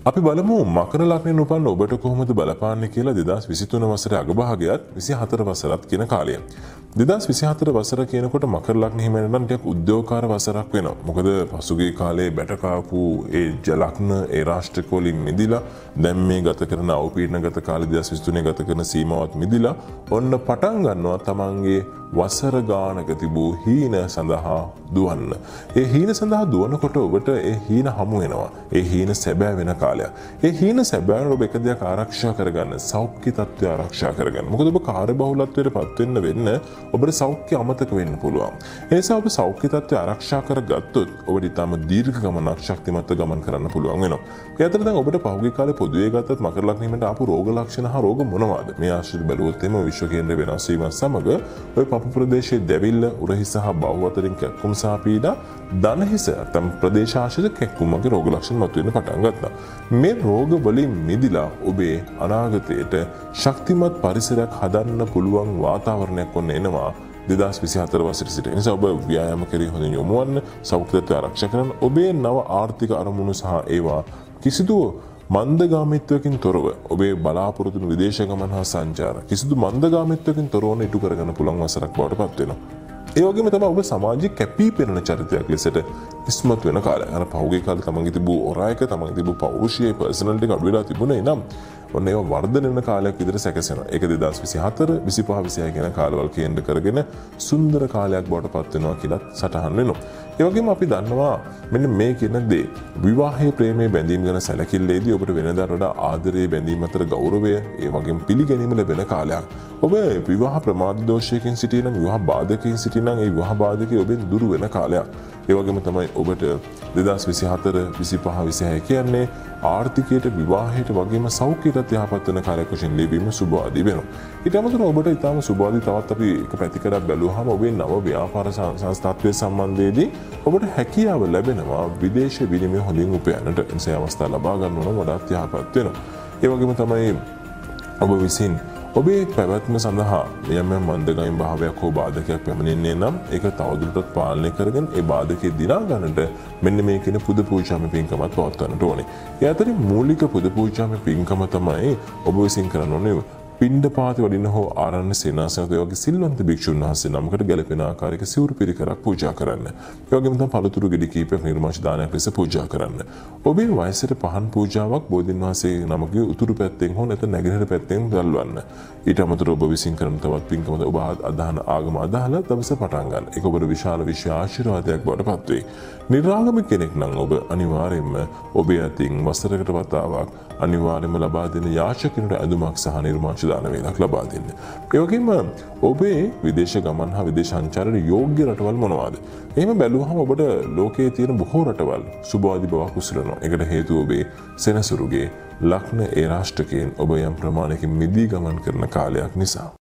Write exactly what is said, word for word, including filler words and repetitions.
අපි බලමු මකර ලග්නයෙන් උපන්න ඔබට කොහොමද බලපාන්නේ කියලා දෙදහස් විසිතුන වසරේ අගභාගයත් විසිහතර වසරත් කියන කාලය. දෙදහස් විසිහතර වසර කියනකොට මකර ලග්න හිමියන්ට නම් ටිකක් උද්‍යෝගකාර වසරක් වෙනවා. මොකද පසුගිය කාලේ බැට කාපු ඒ ලග්න ඒ රාෂ්ට්‍රික වලින් මිදිලා දැන් මේ ගත කරන අවපීඩනගත කාලේ දෙදහස් විසිතුනේ ගත කරන සීමාවත් මිදිලා ඔන්න පටන් ගන්නවා තමන්ගේ වසර ගානක තිබූ හීන සඳහා දුවන්න. ඒ හීන සඳහා දුවනකොට ඔබට ඒ හීන හමු වෙනවා. ඒ හීන සැබෑ වෙන කාලයක්. ඒ හීන සැබෑ ඔබ එක දෙයක් ආරක්ෂා කරගන්න, සෞඛ්‍ය තත්ත්වය ආරක්ෂා කරගන්න. මොකද ඔබ කාර්යබහුලත්වයට පත් වෙන්න වෙන්න ඔබට සෞඛ්‍ය අමතක වෙන්න පුළුවන්. ඒ නිසා ඔබ සෞඛ්‍ය තත්ත්වය ආරක්ෂා කරගත්තොත් ඔබට ඊටම දීර්ඝ ගමනක් ශක්තිමත්ව ගමන් කරන්න පුළුවන් වෙනවා. ඒ අතර දැන් ඔබට පහුගිය කාලේ පොදුවේ ගත්තත් මකර ලග්නෙට ආපු රෝග ලක්ෂණ හා රෝග මොනවාද? මේ ආශ්‍රිත බැලුවොත් එimhe විශ්ව කේන්ද්‍ර වෙනස් වීමත් සමග ඔය පපු ප්‍රදේශයේ දැවිල්ල, උරහිස හා බහුව අතරින් කැක්කුම් සහ පීඩා, දණහිස තම ප්‍රදේශාශ්‍රිත කැක්කුම් වගේ රෝග ලක්ෂණ මතුවෙන්න පටන් ගත්තා. මේ රෝග වලින් මිදිලා ඔබේ අනාගතයට ශක්තිමත් පරිසරයක් හදන්න පුළුවන් වාතාවරණයක් ඔන්න එනවා දෙදහස් විසිහතර වසරේ සිට. ඒ නිසා ඔබ ව්‍යායාම කරේ හොඳින් යොමු වන්න, සෞඛ්‍යත්වය ආරක්ෂා කරන්න, ඔබේ නව ආර්ථික අරමුණු සහ ඒවා කිසිදු මන්දගාමීත්වයකින් තොරව ඔබේ බලාපොරොත්තු වූ විදේශ ගමන් හා සංචාර කිසිදු මන්දගාමීත්වයකින් තොරව ඉටු කරගන්න පුළුවන් වසරක් බවට පත් වෙනවා. ඒ වගේම තමයි ඔබ සමාජයේ කැපී පෙනෙන චරිතයක් ලෙසට ඉස්මතු වෙන කාලය. අර පහුගිය කාලේ තමන්ගේ තිබූ ඔරායක, තමන්ගේ තිබූ පෞරුෂය, පර්සනැලිටි එක අඩු වෙලා තිබුණේ නම් ඔන්න ඒවා වර්ධනය වෙන කාලයක් විදිහට සැකසෙනවා. ඒක දෙදහස් විසිහතර, විසිපහ, විසිහය කියන කාලවල කේන්ද්‍ර කරගෙන සුන්දර කාලයක් බවට පත් වෙනවා කියලා සටහන් වෙනවා. ඒ වගේම අපි දන්නවා මෙන්න මේ කියන දේ විවාහයේ ප්‍රේමයේ බැඳීම් ගැන සැලකිල්ලේදී ඔබට වෙනදාට වඩා ආදරයේ බැඳීම් අතර ගෞරවය ඒ වගේම පිළිගැනීම ලැබෙන කාලයක්. ඔබ විවාහ ප්‍රමාද දෝෂයකින් සිටිනම්, විවාහ බාධකයෙන් සිටිනම් ඒ විවාහ බාධකයේ ඔබෙන් දුරු වෙන කාලයක්. ඒ වගේම තමයි ඔබට දෙදහස් විසිහතර, විසිපහ, විසිහය කියන්නේ ආර්ථිකයට, විවාහයට වගේම සෞඛ්‍යයට යහපත් වෙන කාලයක් වශයෙන් ලැබීම සුබවාදී වෙනවා. ඊට අමතරව ඔබට ඊටම සුබවාදී තවත් අපි එක පැතිකඩක් බැලුවාම ඔබේ නව ව්‍යාපාර සංස්ථාත්වයේ සම්බන්ධයේදී ඔබට හැකියාව ලැබෙනවා විදේශ විනිමය හොඳින් උපයන්නට. එනිසා අවස්ථා ලබා ගන්න ඕන වඩාත් යහපත් වෙනවා. ඒ වගේම තමයි ඔබ විසින් ඔබේ පැවැත්ම සඳහා යම් යම් මන්දගාමී භාවයක් හෝ බාධකයක් පැමිණෙන්නේ නම් ඒක තවදුරටත් පාලනය කරගෙන ඒ බාධකේ දිනා ගන්නට මෙන්න මේ කියන පුද පූජාමය පින්කමත් පවත්වන්නට ඕනේ. ඒ අතරින් මූලික පුද පූජාමය පින්කම තමයි ඔබ විසින් කරන්න ඕනේ පිණ්ඩපාත වඩින හෝ ආරණ්‍ය සේනාසනක වගේ සිල්වන්ත භික්ෂුන් වහන්සේ නමකට ගැලපෙන ආකාරයක සිවුරු පිරිකරක් පූජා කරන්න. ඒ වගේම තමයි පළතුරු ගෙඩි කීපයක් නිර්මාංශ දානයක් ලෙස පූජා කරන්න. ඔබේ වයසට පහන් පූජාවක් බෝධින් වහන්සේ නමකගේ උතුරු පැත්තෙන් හෝ නැත්නම් නැගෙනහිර පැත්තෙන් දල්වන්න. ඊට අමතරව ඔබ විසින් කරන තවත් පින්කමද ඔබ අදහන ආගම අදහලා දවස පටන් ගන්න. ඒක ඔබට විශාල විශ්ව ආශිර්වාදයක් බවට පත් වෙයි. නිර්ආගමික කෙනෙක් නම් ඔබ අනිවාර්යයෙන්ම ඔබේ අතින් වසරකට වතාවක් අනිවාර්යයෙන්ම ලබා දෙන යාචකෙකුට ඇඳුමක් සහ නිර්මාංශ දාන වේලක් ලබා දෙන්න. ඒ වගේම ඔබේ විදේශ ගමන් හා විදේශ සංචාරයේ යෝග්‍ය රටවල් මොනවාද? එහෙම බැලුවහම ඔබට ලෝකයේ තියෙන බොහෝ රටවල් සුබවාදී බවක් උසුලනවා. ඒකට හේතුව ඔබේ සෙනසුරුගේ ලග්න ඒ රාෂ්ට්‍රකයෙන් ඔබ යම් ප්‍රමාණයකින් මිදී ගමන් කරන කාලයක් නිසා.